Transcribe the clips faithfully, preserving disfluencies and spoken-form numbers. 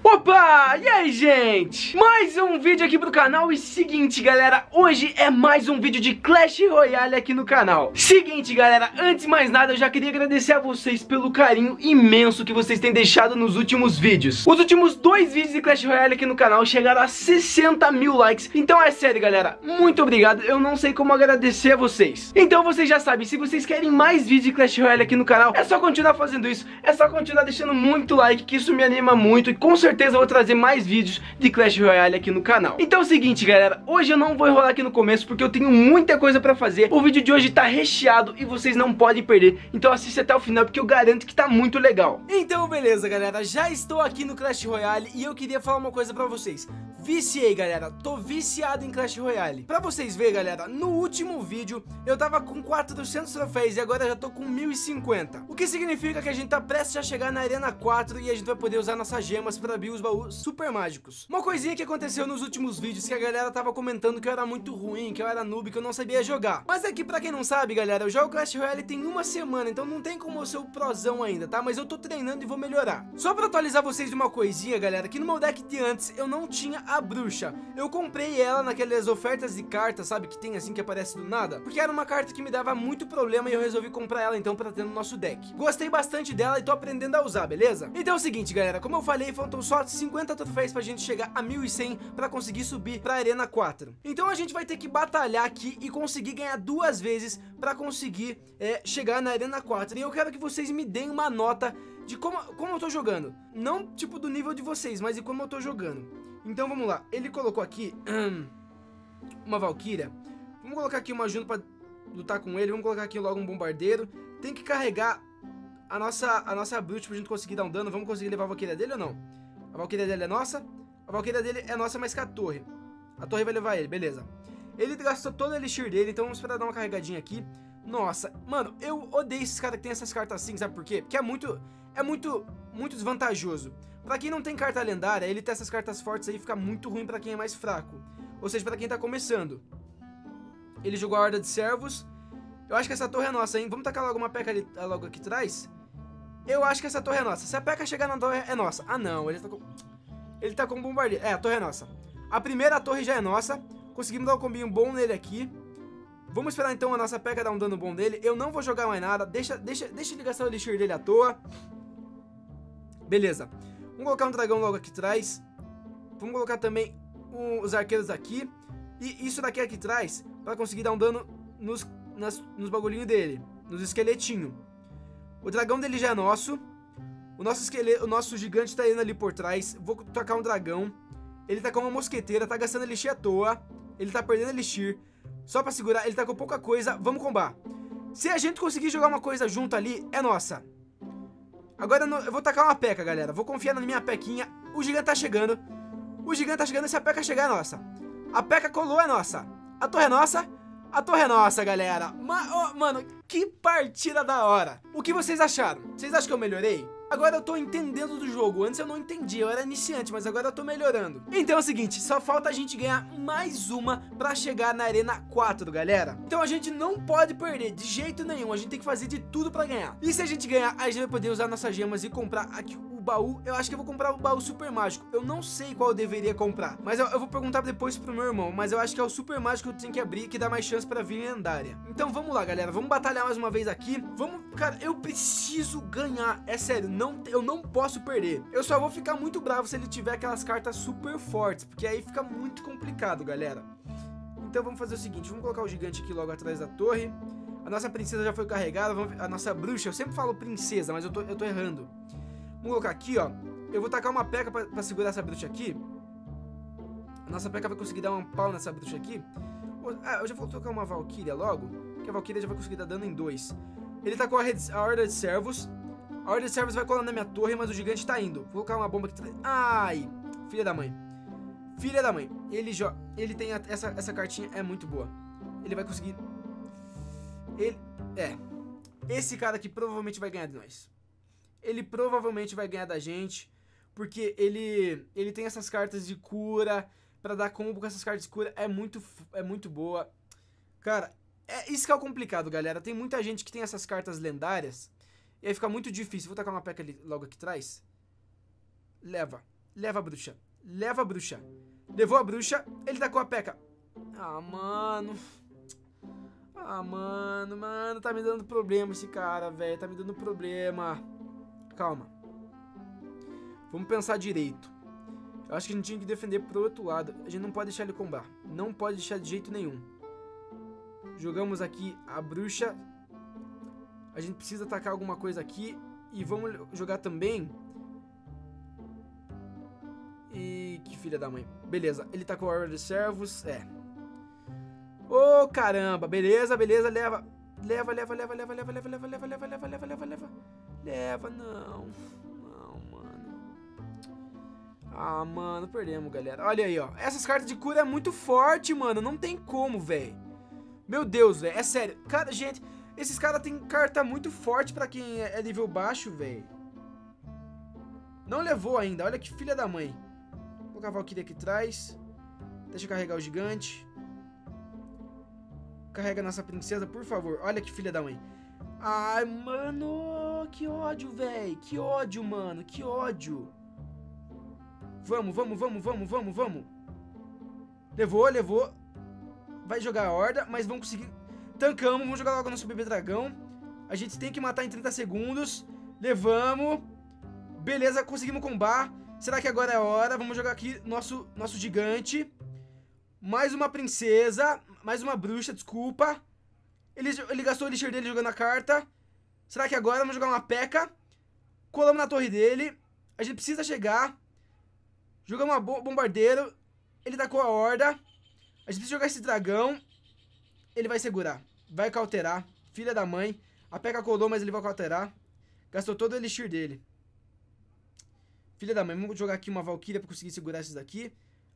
Opa! E aí, gente? Mais um vídeo aqui pro canal. E seguinte, galera, hoje é mais um vídeo de Clash Royale aqui no canal. Seguinte, galera, antes de mais nada, eu já queria agradecer a vocês pelo carinho imenso que vocês têm deixado nos últimos vídeos. Os últimos dois vídeos de Clash Royale aqui no canal chegaram a sessenta mil likes. Então é sério, galera, muito obrigado. Eu não sei como agradecer a vocês. Então vocês já sabem, se vocês querem mais vídeos de Clash Royale aqui no canal, é só continuar fazendo isso. É só continuar deixando muito like, que isso me anima muito. E com certeza eu vou trazer mais vídeos de Clash Royale aqui no canal. Então é o seguinte, galera, hoje eu não vou enrolar aqui no começo porque eu tenho muita coisa pra fazer. O vídeo de hoje tá recheado e vocês não podem perder. Então assiste até o final porque eu garanto que tá muito legal. Então beleza, galera, já estou aqui no Clash Royale e eu queria falar uma coisa pra vocês. Viciei, galera, tô viciado em Clash Royale. Pra vocês verem, galera, no último vídeo eu tava com quatrocentos troféus e agora já tô com mil e cinquenta. O que significa que a gente tá prestes a chegar na Arena quatro e a gente vai poder usar nossas gemas pra abrir os baús super mágicos. Uma coisinha que aconteceu nos últimos vídeos, que a galera tava comentando que eu era muito ruim, que eu era noob, que eu não sabia jogar. Mas aqui, pra quem não sabe, galera, eu jogo Clash Royale tem uma semana, então não tem como eu ser o prozão ainda, tá? Mas eu tô treinando e vou melhorar. Só pra atualizar vocês de uma coisinha, galera, que no meu deck de antes eu não tinha a bruxa. Eu comprei ela naquelas ofertas de cartas, sabe, que tem assim, que aparece do nada, porque era uma carta que me dava muito problema e eu resolvi comprar ela então pra ter no nosso deck. Gostei bastante dela e tô aprendendo a usar, beleza? Então é o seguinte, galera, como eu falei, faltam só cinquenta troféus pra gente chegar a mil e cem pra conseguir subir pra Arena quatro. Então a gente vai ter que batalhar aqui e conseguir ganhar duas vezes pra conseguir é, chegar na Arena quatro. E eu quero que vocês me deem uma nota de como, como eu tô jogando. Não tipo do nível de vocês, mas de como eu tô jogando. Então vamos lá, ele colocou aqui hum, uma Valkyria. Vamos colocar aqui uma Juno pra lutar com ele. Vamos colocar aqui logo um bombardeiro. Tem que carregar a nossa, a nossa Brute pra gente conseguir dar um dano. Vamos conseguir levar a Valkyria dele ou não? A Valkyria dele é nossa. A Valkyria dele é nossa, mas com a torre. A torre vai levar ele, beleza. Ele gastou todo o elixir dele, então vamos esperar dar uma carregadinha aqui. Nossa, mano, eu odeio esses caras que tem essas cartas assim, sabe por quê? Porque é muito, é muito, muito desvantajoso. Pra quem não tem carta lendária, ele ter essas cartas fortes aí fica muito ruim pra quem é mais fraco. Ou seja, pra quem tá começando. Ele jogou a Horda de Servos. Eu acho que essa torre é nossa, hein? Vamos tacar logo uma P.E.K.K.A ali, logo aqui atrás. Eu acho que essa torre é nossa. Se a P.E.K.K.A chegar na torre, é nossa. Ah, não, ele tá com... Ele tá com um bombardeiro. É, a torre é nossa. A primeira torre já é nossa. Conseguimos dar um combinho bom nele aqui. Vamos esperar então a nossa P.E.K.K.A dar um dano bom nele. Eu não vou jogar mais nada. Deixa, deixa, deixa ele gastar o elixir dele à toa. Beleza. Vamos colocar um dragão logo aqui atrás. Vamos colocar também um, os arqueiros aqui. E isso daqui aqui atrás, pra conseguir dar um dano nos, nas, nos bagulhinhos dele. Nos esqueletinhos. O dragão dele já é nosso. O nosso esqueleto, o nosso gigante tá indo ali por trás. Vou tocar um dragão. Ele tá com uma mosqueteira, tá gastando elixir à toa. Ele tá perdendo elixir. Só pra segurar, ele tá com pouca coisa. Vamos combar. Se a gente conseguir jogar uma coisa junto ali, é nossa. Agora eu vou tacar uma P.E.K.K.A, galera. Vou confiar na minha P.E.K.K.inha. O gigante tá chegando. O gigante tá chegando e se a P.E.K.K.A chegar é nossa. A P.E.K.K.A colou é nossa. A torre é nossa. A torre é nossa, galera. Ma oh, mano, que partida da hora. O que vocês acharam? Vocês acham que eu melhorei? Agora eu tô entendendo do jogo. Antes eu não entendia, eu era iniciante, mas agora eu tô melhorando. Então é o seguinte, só falta a gente ganhar mais uma pra chegar na Arena quatro, galera. Então a gente não pode perder de jeito nenhum. A gente tem que fazer de tudo pra ganhar. E se a gente ganhar, a gente vai poder usar nossas gemas e comprar aqui o baú. Eu acho que eu vou comprar o baú super mágico. Eu não sei qual eu deveria comprar, mas eu, eu vou perguntar depois pro meu irmão. Mas eu acho que é o super mágico que eu tenho que abrir, que dá mais chance pra vir lendária. Então vamos lá, galera, vamos batalhar mais uma vez aqui. Vamos, cara, eu preciso ganhar. É sério, não, eu não posso perder. Eu só vou ficar muito bravo se ele tiver aquelas cartas super fortes, porque aí fica muito complicado, galera. Então vamos fazer o seguinte, vamos colocar o gigante aqui logo atrás da torre. A nossa princesa já foi carregada, vamos, a nossa bruxa, eu sempre falo princesa, mas eu tô, eu tô errando. Vamos colocar aqui, ó. Eu vou tacar uma P.E.K.K.A pra, pra segurar essa bruxa aqui. A nossa P.E.K.K.A vai conseguir dar um pau nessa bruxa aqui. Ah, eu já vou tocar uma Valkyria logo, que a Valkyria já vai conseguir dar dano em dois. Ele tá com a, a Horda de Servos. A Horda de Servos vai colar na minha torre, mas o gigante tá indo. Vou colocar uma bomba aqui. Ai, filha da mãe. Filha da mãe. Ele, ele tem a, essa, essa cartinha, é muito boa. Ele vai conseguir... Ele... É. Esse cara aqui provavelmente vai ganhar de nós. Ele provavelmente vai ganhar da gente, porque ele ele tem essas cartas de cura, pra dar combo com essas cartas de cura, é muito, é muito boa. Cara, é isso que é o complicado, galera. Tem muita gente que tem essas cartas lendárias, e aí fica muito difícil. Vou tacar uma P.E.K.K.A ali, logo aqui atrás. Leva. Leva a bruxa. Leva a bruxa. Levou a bruxa. Ele tacou a P.E.K.K.A. Ah, mano. Ah, mano, mano. Tá me dando problema esse cara, velho. Tá me dando problema. Calma. Vamos pensar direito. Eu acho que a gente tinha que defender pro outro lado. A gente não pode deixar ele combar. Não pode deixar de jeito nenhum. Jogamos aqui a bruxa. A gente precisa atacar alguma coisa aqui. E vamos jogar também... E que filha da mãe. Beleza, ele tá com a Horda de Servos. É. Ô, oh, caramba. Beleza, beleza, leva. Leva, leva, leva, leva, leva, leva, leva, leva, leva, leva, leva, leva, leva. Leva, não. Não, mano. Ah, mano, perdemos, galera. Olha aí, ó. Essas cartas de cura é muito forte, mano. Não tem como, velho. Meu Deus, velho. É sério. Cara, gente, esses caras têm carta muito forte pra quem é nível baixo, velho. Não levou ainda. Olha que filha da mãe. Vou colocar a Valkyria aqui atrás. Deixa eu carregar o gigante. Carrega a nossa princesa, por favor. Olha que filha da mãe. Ai, mano. Que ódio, velho. Que ódio, mano. Que ódio. Vamos, vamos, vamos, vamos, vamos, vamos. Levou, levou. Vai jogar a horda, mas vamos conseguir. Tancamos, vamos jogar logo o nosso bebê dragão. A gente tem que matar em trinta segundos. Levamos. Beleza, conseguimos combar. Será que agora é a hora? Vamos jogar aqui nosso, nosso gigante. Mais uma princesa. Mais uma bruxa, desculpa. Ele, ele gastou o elixir dele jogando a carta. Será que agora vamos jogar uma P.E.K.K.A? Colamos na torre dele. A gente precisa chegar. Jogamos uma bo bombardeiro. Ele tacou a horda. A gente precisa jogar esse dragão. Ele vai segurar. Vai cauterar. Filha da mãe. A P.E.K.K.A colou, mas ele vai cauterar. Gastou todo o elixir dele. Filha da mãe, vamos jogar aqui uma Valkyria pra conseguir segurar esses daqui.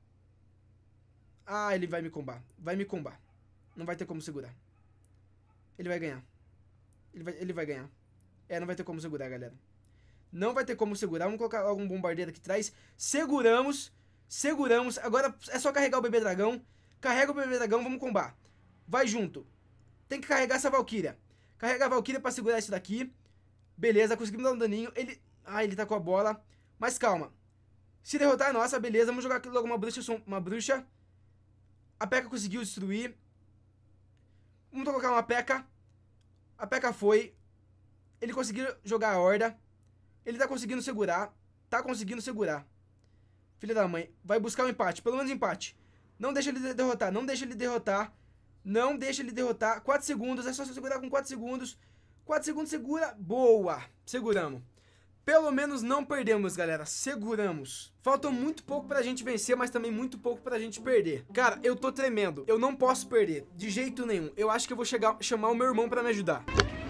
Ah, ele vai me combar. Vai me combar. Não vai ter como segurar. Ele vai ganhar. Ele vai, ele vai ganhar. É, não vai ter como segurar, galera. Não vai ter como segurar. Vamos colocar algum bombardeiro aqui atrás. Seguramos. Seguramos. Agora é só carregar o bebê dragão. Carrega o bebê dragão, vamos combar. Vai junto. Tem que carregar essa Valkyria. Carrega a Valkyria pra segurar isso daqui. Beleza, conseguimos dar um daninho. Ele... Ah, ele tá com a bola. Mas calma. Se derrotar é nossa, beleza. Vamos jogar aqui logo uma bruxa. Uma bruxa. A P.E.K.K.A conseguiu destruir. Vamos colocar uma P.E.K.K.A. A P.E.K.K.A foi. Ele conseguiu jogar a horda. Ele tá conseguindo segurar. Tá conseguindo segurar. Filha da mãe. Vai buscar um empate. Pelo menos empate. Não deixa ele derrotar. Não deixa ele derrotar. Não deixa ele derrotar. quatro segundos. É só você segurar com quatro segundos. quatro segundos segura. Boa. Seguramos. Pelo menos não perdemos, galera. Seguramos. Faltou muito pouco pra gente vencer, mas também muito pouco pra gente perder. Cara, eu tô tremendo. Eu não posso perder. De jeito nenhum. Eu acho que eu vou chegar, chamar o meu irmão pra me ajudar.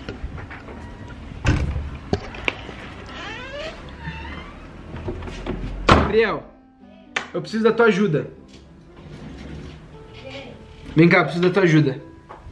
Gabriel, eu preciso da tua ajuda. Vem cá, eu preciso da tua ajuda.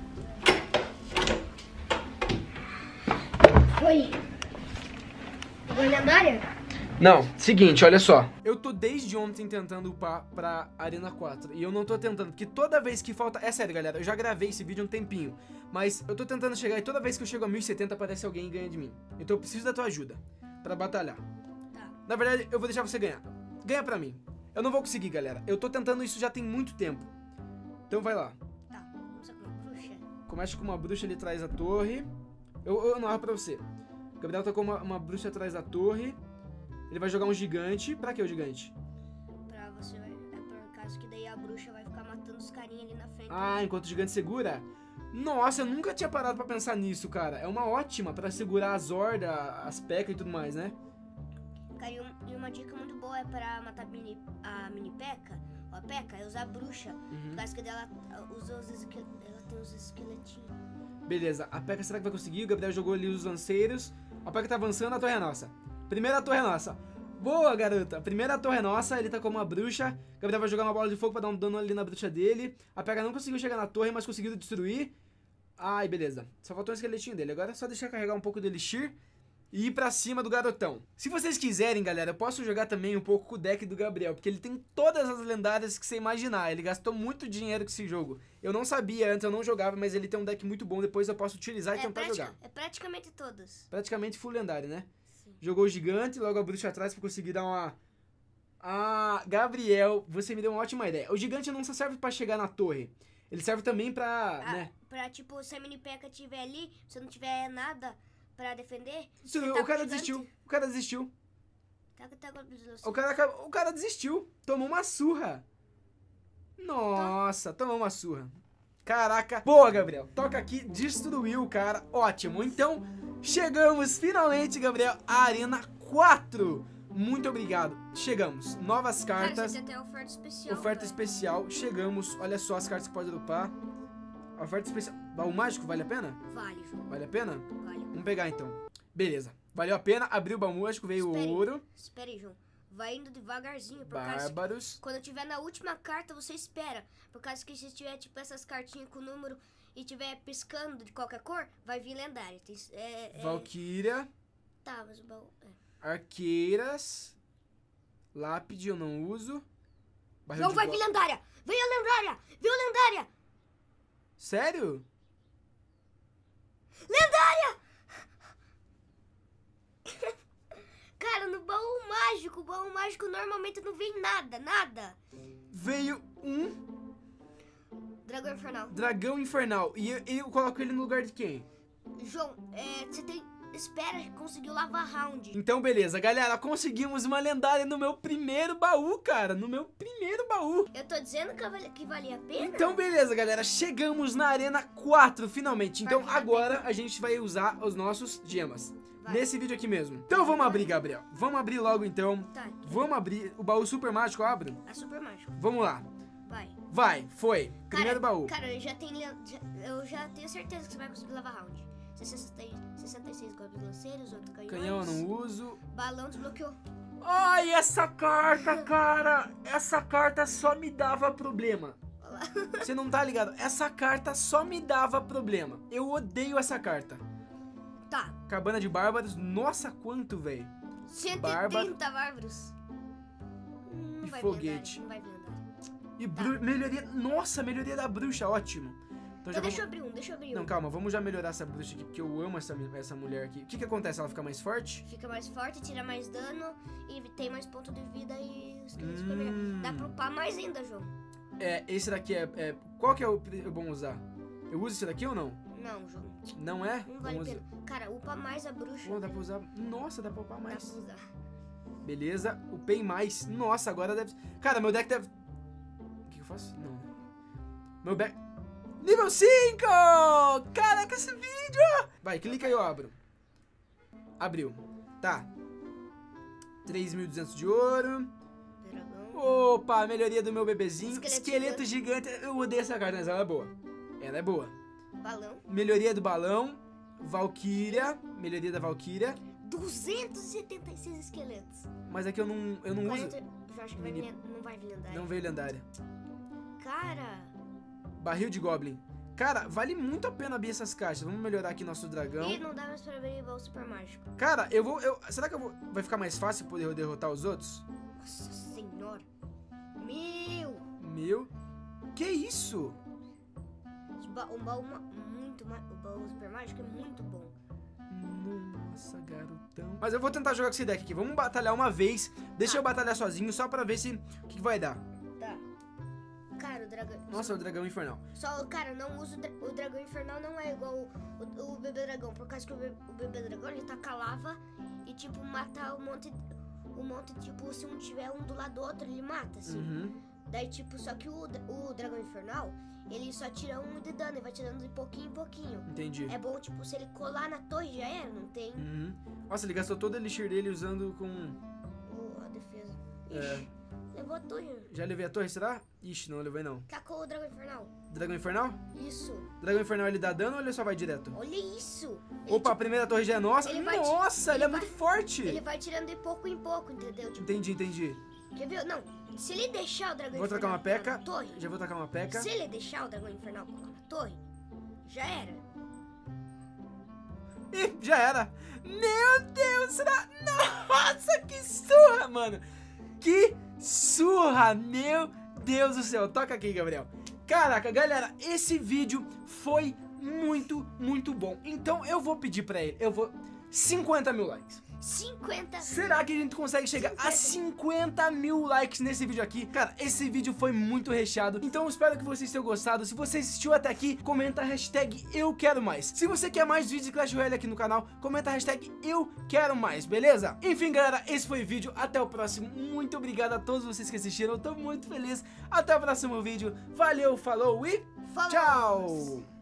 Oi. Lendária? Não, seguinte, olha só. Eu tô desde ontem tentando upar pra Arena quatro. E eu não tô tentando, porque toda vez que falta... É sério, galera, eu já gravei esse vídeo há um tempinho. Mas eu tô tentando chegar e toda vez que eu chego a mil e setenta aparece alguém e ganha de mim. Então eu preciso da tua ajuda pra batalhar. Tá. Na verdade, eu vou deixar você ganhar. Ganha pra mim. Eu não vou conseguir, galera. Eu tô tentando isso já tem muito tempo. Então vai lá. Tá, começa com uma bruxa. Começa com uma bruxa ali atrás da torre. Eu, eu narro pra você. O Gabriel tá com uma, uma bruxa atrás da torre. Ele vai jogar um gigante. Pra que o gigante? Pra você, é por causa que daí a bruxa vai ficar matando os carinha ali na frente. Ah, enquanto o gigante segura? Nossa, eu nunca tinha parado pra pensar nisso, cara. É uma ótima pra segurar as hordas, as P E K K A e tudo mais, né? Cara, e, um, e uma dica muito boa é pra matar mini, a mini P E K K A, ou a P E K K A, é usar a bruxa. Uhum. Por causa que dela usa os esquel... ela tem os esqueletinhos. Beleza, a P E K K A será que vai conseguir? O Gabriel jogou ali os lanceiros. A P E K K A tá avançando, a torre é nossa. Primeira torre é nossa. Boa, garota. Primeira torre é nossa, ele tá com uma bruxa. O Gabriel vai jogar uma bola de fogo pra dar um dano ali na bruxa dele. A P E K K A não conseguiu chegar na torre, mas conseguiu destruir. Ai, beleza. Só faltou um esqueletinho dele. Agora é só deixar carregar um pouco do elixir e ir pra cima do garotão. Se vocês quiserem, galera, eu posso jogar também um pouco com o deck do Gabriel, porque ele tem todas as lendárias que você imaginar. Ele gastou muito dinheiro com esse jogo. Eu não sabia antes, eu não jogava, mas ele tem um deck muito bom. Depois eu posso utilizar e É, tentar pratica- jogar. é praticamente todos. Praticamente full lendário, né? Sim. Jogou o gigante, logo a bruxa atrás pra conseguir dar uma... Gabriel, você me deu uma ótima ideia. O gigante não só serve pra chegar na torre. Ele serve também pra, Ah, né? Pra, tipo, se a mini P E K K estiver ali, se não tiver nada pra defender... Se- você o tá com cara gigante, desistiu. O cara desistiu. Taca, taca, O cara, acabou- o cara desistiu. Tomou uma surra. Nossa, tomou uma surra. Caraca. Boa, Gabriel. Toca aqui, destruiu o cara. Ótimo. Então, chegamos finalmente, Gabriel, à Arena quatro. Muito obrigado. Chegamos. Novas Cara, cartas. você tem até oferta especial. Oferta velho. especial. Chegamos. Olha só as cartas que pode upar. Oferta especial. Baú mágico, vale a pena? Vale, João. Vale a pena? Vale. Vamos pegar então. Beleza. Valeu a pena. Abriu o baú mágico, veio Espere. o ouro. Espera aí, João. Vai indo devagarzinho, por causa que Bárbaros. quando tiver na última carta, você espera. Por causa que se tiver, tipo, essas cartinhas com número e tiver piscando de qualquer cor, vai vir lendário. Tem, é, é... Valkyria. Tá, mas o baú... É. Arqueiras. Lápide eu não uso. Barril Não de vai go- vir lendária! Veio a lendária! Veio a lendária! Sério? Lendária! Cara, no baú mágico, o baú mágico normalmente não vem nada, nada. Veio um Dragão infernal. dragão infernal. E eu, eu coloco ele no lugar de quem? João, é, você tem... Espera que conseguiu lava round. Então, beleza. Galera, conseguimos uma lendária no meu primeiro baú, cara. No meu primeiro baú. Eu tô dizendo que, vale, que valia a pena. Então, beleza, galera. Chegamos na Arena quatro, finalmente. Então, Vai, vai, agora a gente vai usar os nossos gemas. Vai. Nesse vídeo aqui mesmo. Então, vamos abrir, Gabriel. Vamos abrir logo, então. Tá, Vamos abrir. O baú super mágico, eu abro? a super mágico. Vamos lá. Vai. Vai, foi. Primeiro cara, baú. Cara, eu já tenho, já- eu já tenho certeza que você vai conseguir lava round. sessenta e seis golpes lanceiros, outro canhões. Canhão eu não uso. Balão desbloqueou. Ai, essa carta, cara. Essa carta só me dava problema. Olha lá. Você não tá ligado? Essa carta só me dava problema. Eu odeio essa carta. Tá. Cabana de Bárbaros. Nossa, quanto, velho. cento e Bárbaro. trinta bárbaros. Hum, Não E vai foguete. Vir lendário, não vai vir lendário. E bru- melhoria... Nossa, melhoria da bruxa, ótimo. Então, Então já deixa eu vamos... abrir um, deixa eu abrir um. Não, calma, vamos já melhorar essa bruxa aqui, porque eu amo essa, essa mulher aqui. O que que acontece? Ela fica mais forte? Fica mais forte, tira mais dano e tem mais ponto de vida e os esqueletos ficam Hum. melhor. Dá pra upar mais ainda, João. É, esse daqui é... é- Qual que é o pri- o bom usar? Eu uso esse daqui ou não? Não, João. Não é? Não vale a Vamos pena. Cara, upa mais a bruxa. Pô, dá pra usar... Nossa, dá pra upar Dá mais. pra usar. Beleza, upei mais. Nossa, agora deve... Cara, meu deck deve... O que que eu faço? Não. Meu deck... Nível cinco! Caraca, esse vídeo! Vai, clica aí, eu abro. Abriu. Tá. três mil e duzentos de ouro. Dragão. Opa, melhoria do meu bebezinho. Esqueleto Esqueleto gigante. Eu odeio essa carta, mas ela é boa. Ela é boa. Balão. Melhoria do balão. Valkyria. Melhoria da Valkyria. duzentos e setenta e seis esqueletos. Mas aqui eu não, eu não uso. quarenta Eu acho que vai vir, len- não vai vir lendário. Não veio lendária. Cara, Barril de Goblin. Cara, vale muito a pena abrir essas caixas. Vamos melhorar aqui nosso dragão. e não dá mais pra abrir o super mágico. Cara, eu vou... Eu, será que eu vou... Vai ficar mais fácil poder eu derrotar os outros? Nossa senhora. Meu. Meu... Que isso? O ba- O baú ma- muito ma- o baú super mágico é muito bom. Nossa, garotão. Mas eu vou tentar jogar com esse deck aqui. Vamos batalhar uma vez. Deixa Tá. eu batalhar sozinho, só pra ver se... O que, que vai dar. Tá. Cara, o dragão. Nossa, o dragão infernal. Só, cara, não usa o, dra- o dragão infernal, não é igual o, o, o bebê dragão. Por causa que o, be- o bebê dragão ele taca lava e, tipo, mata um monte. Um monte, tipo, se um tiver um do lado do outro, ele mata, assim. Uhum. Daí, tipo, só que o, dra- o dragão infernal, ele só tira um de dano e vai tirando de pouquinho em pouquinho. Entendi. É bom, tipo, se ele colar na torre já era, não tem Uhum. Nossa, ele gastou todo o elixir dele usando com... o, a defesa. É. Ixi, levou a torre. Já levei a torre, será? Ixi, não levei não. Tacou o dragão infernal. Dragão infernal? Isso. Dragão infernal ele dá dano ou ele só vai direto? Olha isso. Ele, Opa, a primeira torre já é nossa. ele vai ti- Nossa, ele, ele é vai- muito forte. Ele vai tirando de pouco em pouco, entendeu? Tipo, Entendi, entendi. quer ver? Não, se ele deixar o dragão Vou infernal trocar uma colar peca. na torre, Já vou tacar uma peca. se ele deixar o dragão infernal colar na torre, já era. Ih, já era. Meu Deus, será? Nossa, que surra, mano. Que surra, meu Deus do céu. Toca aqui, Gabriel. Caraca, galera, esse vídeo foi muito, muito bom. Então eu vou pedir pra ele, eu vou... cinquenta mil likes. cinquenta. Será que a gente consegue chegar a cinquenta mil likes nesse vídeo aqui? Cara, esse vídeo foi muito recheado, então eu espero que vocês tenham gostado. Se você assistiu até aqui, comenta a hashtag eu quero mais. Se você quer mais vídeos de Clash Royale aqui no canal, comenta a hashtag eu quero mais, beleza? Enfim, galera, esse foi o vídeo. Até o próximo. Muito obrigado a todos vocês que assistiram. Eu tô muito feliz. Até o próximo vídeo. Valeu, falou e Falou. tchau!